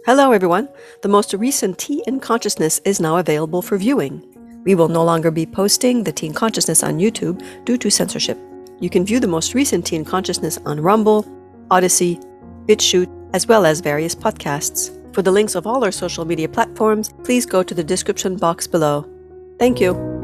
Hello everyone! The most recent Tea in Consciousness is now available for viewing. We will no longer be posting the Tea in Consciousness on YouTube due to censorship. You can view the most recent Tea in Consciousness on Rumble, Odyssey, BitChute, as well as various podcasts. For the links of all our social media platforms, please go to the description box below. Thank you.